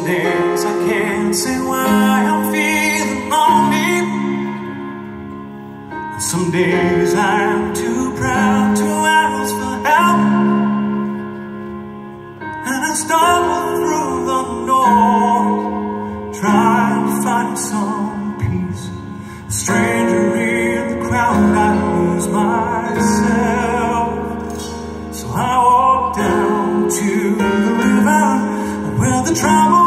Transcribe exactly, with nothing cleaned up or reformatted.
days I can't say why I'm feeling lonely. And some days I'm too proud to ask for help, and I stumble through the noise, trying to find some peace. A stranger in the crowd, I lose myself. So I walk down to the river where the trouble